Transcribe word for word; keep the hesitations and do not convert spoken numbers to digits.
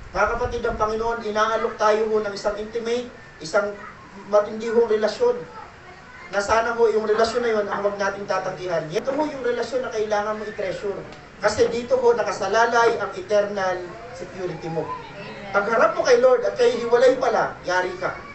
Mga kapatid, ang Panginoon, inaalok tayo ho ng isang intimate, isang matindi hong relasyon. Na sana ho, yung relasyon na yun, ang huwag nating tatanggihan. Ito ho yung relasyon na kailangan mo i-treasure. Kasi dito ho, nakasalalay ang eternal security mo. Pagharap mo kay Lord at kay hiwalay pala, yari ka.